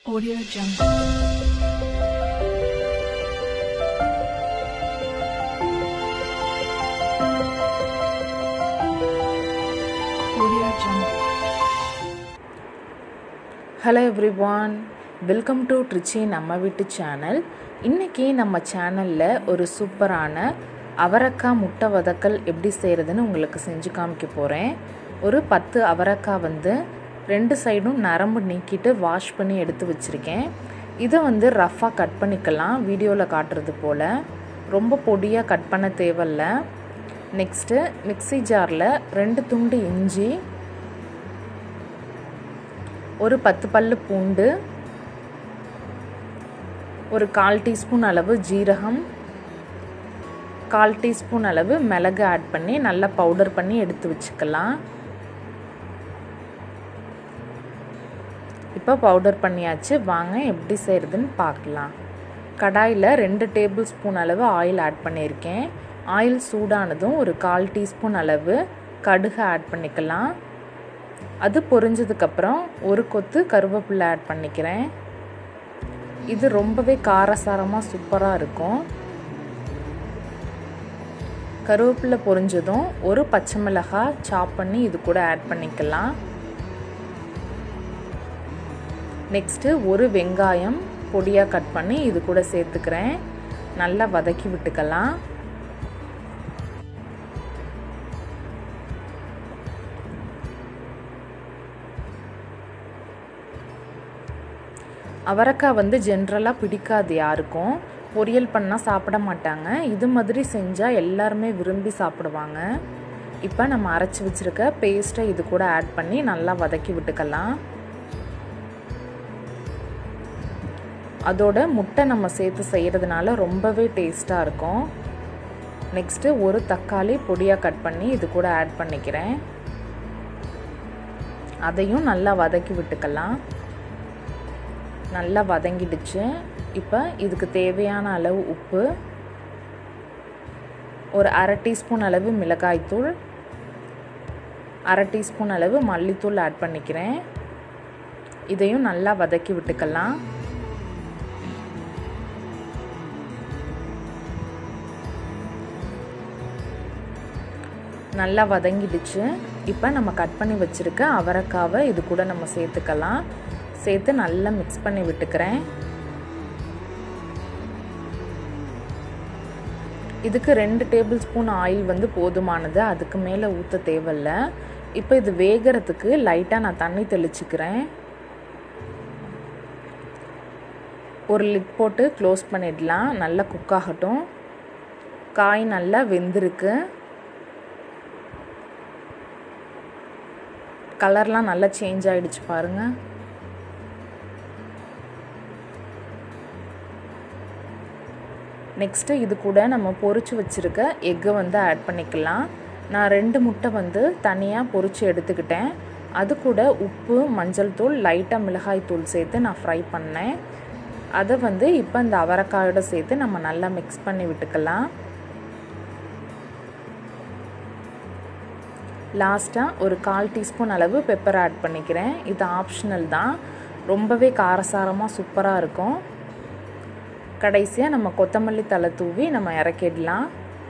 Audio Jungle. Audio Jungle. Hello everyone, welcome to Trichy நம்ம வீட்டு channel. இன்னைக்கு நம்ம சேனலில் ஒரு சூப்பரான அவரைக்காய் முட்டை வதக்கல் எப்படி செய்கிறதுன்னு உங்களுக்கு செஞ்சு காமிக்க போகிறேன். ஒரு 10 அவரைக்காய் ரெண்டு சைடும் நரம்பு நீக்கிட்டு வாஷ் பண்ணி எடுத்து வச்சுருக்கேன். இதை ரஃப்பாக கட் பண்ணிக்கலாம், வீடியோவில் காட்டுறது போல். ரொம்ப பொடியாக கட் பண்ண தேவையில்லை. நெக்ஸ்ட்டு மிக்ஸி ஜாரில் 2 துண்டு இஞ்சி, ஒரு 10 பல்லு பூண்டு, ஒரு 1/4 டீஸ்பூன் அளவு ஜீரகம், 1/4 டீஸ்பூன் அளவு மிளகு ஆட் பண்ணி நல்லா பவுடர் பண்ணி எடுத்து வச்சுக்கலாம். இப்போ பவுடர் பண்ணியாச்சு, வாங்க எப்படி செய்கிறதுன்னு பார்க்கலாம். கடாயில் 2 டேபிள் ஸ்பூன் அளவு ஆயில் ஆட் பண்ணியிருக்கேன். ஆயில் சூடானதும் ஒரு 1/4 டீஸ்பூன் அளவு கடுகு ஆட் பண்ணிக்கலாம். அது பொரிஞ்சதுக்கப்புறம் ஒரு கொத்து கருவேப்பிலை ஆட் பண்ணிக்கிறேன். இது ரொம்பவே காரசாரமாக சூப்பராக இருக்கும். கருவேப்பிலை பொரிஞ்சதும் ஒரு பச்சை மிளகாய் சாப் பண்ணி இது கூட ஆட் பண்ணிக்கலாம். நெக்ஸ்ட்டு ஒரு வெங்காயம் பொடியாக கட் பண்ணி இது கூட சேர்த்துக்கிறேன். நல்லா வதக்கி விட்டுக்கலாம். அவரைக்காய் ஜென்ரலாக பிடிக்காது யாருக்கும், பொரியல் பண்ணால் சாப்பிட மாட்டாங்க. இது மாதிரி செஞ்சால் எல்லாருமே விரும்பி சாப்பிடுவாங்க. இப்போ நம்ம அரைச்சி வச்சுருக்க பேஸ்ட்டை இது கூட ஆட் பண்ணி நல்லா வதக்கி விட்டுக்கலாம். அதோட முட்டை நம்ம சேர்த்து செய்கிறதுனால ரொம்பவே டேஸ்ட்டாக இருக்கும். நெக்ஸ்ட்டு ஒரு தக்காளி பொடியாக கட் பண்ணி இது கூட ஆட் பண்ணிக்கிறேன். அதையும் நல்லா வதக்கி விட்டுக்கலாம். நல்லா வதங்கிடுச்சு. இப்போ இதுக்கு தேவையான அளவு உப்பு, ஒரு 1/2 டீஸ்பூன் அளவு மிளகாய்த்தூள், 1/2 டீஸ்பூன் அளவு மல்லித்தூள் ஆட் பண்ணிக்கிறேன். இதையும் நல்லா வதக்கி விட்டுக்கலாம். நல்லா வதங்கிடுச்சு. இப்போ நம்ம கட் பண்ணி வச்சுருக்க அவரைக்காவை இது கூட நம்ம சேர்த்துக்கலாம். சேர்த்து நல்லா மிக்ஸ் பண்ணி விட்டுக்கிறேன். இதுக்கு 2 டேபிள் ஸ்பூன் ஆயில் போதுமானது, அதுக்கு மேலே ஊற்ற தேவையில்லை. இப்போ இது வேகிறதுக்கு லைட்டாக நான் தண்ணி தெளிச்சுக்கிறேன். ஒரு லிட் போட்டு க்ளோஸ் பண்ணிடலாம். நல்லா குக் ஆகட்டும். காய் நல்லா வெந்திருக்கு. கலர்லாம் நல்லா சேஞ்ச் ஆகிடுச்சு பாருங்கள். நெக்ஸ்ட்டு இது கூட நம்ம பொரிச்சு வச்சுருக்க எக்கை ஆட் பண்ணிக்கலாம். நான் 2 முட்டை தனியாக பொரித்து எடுத்துக்கிட்டேன். அது கூட உப்பு, மஞ்சள் தூள், லைட்டாக மிளகாய் தூள் சேர்த்து நான் ஃப்ரை பண்ணேன். அதை இப்போ இந்த அவரைக்காயோட சேர்த்து நம்ம நல்லா மிக்ஸ் பண்ணி விட்டுக்கலாம். லாஸ்ட்டாக ஒரு 1/4 டீஸ்பூன் அளவு பெப்பர் ஆட் பண்ணிக்கிறேன். இது ஆப்ஷனல் தான், ரொம்பவே காரசாரமாக சூப்பராக இருக்கும். கடைசியாக நம்ம கொத்தமல்லி தழை தூவி நம்ம இறக்கிடலாம்.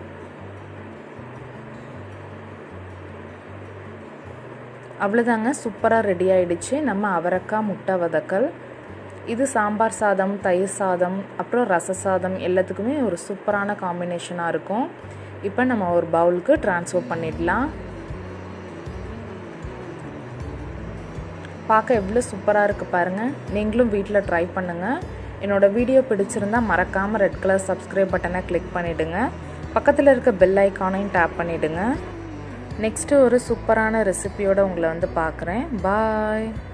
அவ்வளோதாங்க, சூப்பராக ரெடி ஆகிடுச்சு நம்ம அவரைக்காய் முட்டை வதக்கல். இது சாம்பார் சாதம், தயிர் சாதம், அப்புறம் ரச சாதம் எல்லாத்துக்குமே ஒரு சூப்பரான காம்பினேஷனாக இருக்கும். இப்போ நம்ம ஒரு பவுலுக்கு ட்ரான்ஸ்ஃபர் பண்ணிடலாம். பார்க்க எவ்வளோ சூப்பராக இருக்குது பாருங்கள். நீங்களும் வீட்டில் ட்ரை பண்ணுங்கள். என்னோடய வீடியோ பிடிச்சிருந்தால் மறக்காமல் ரெட் கலர் சப்ஸ்கிரைப் பட்டனை கிளிக் பண்ணிவிடுங்க. பக்கத்தில் இருக்க பெல் ஐக்கானையும் டேப் பண்ணிவிடுங்க. நெக்ஸ்ட்டு ஒரு சூப்பரான ரெசிபியோடு உங்களை பார்க்குறேன். பாய்.